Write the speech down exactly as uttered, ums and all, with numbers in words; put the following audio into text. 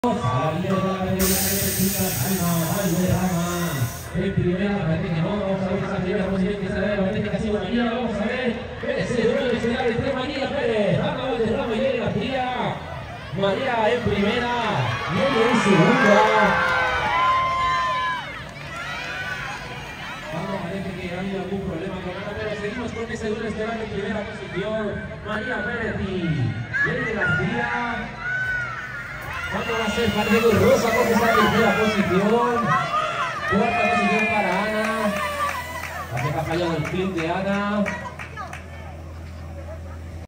En primera, parece que no, vamos a ver esa primera posición que se da, parece que ha sido María, vamos a ver, Pérez se debe de llegar entre María Pérez, Rafa Valderrama y Elena García, María en primera, Nelly en segunda. Vamos, parece que ha habido algún problema con Ana, pero seguimos con ese duelo estelar en primera posición, María Pérez y Nelly García. ¿Cuánto va a ser Marcelo Rosa con esa tercera posición? Cuarta posición para Ana. La que ha fallado el clip de Ana.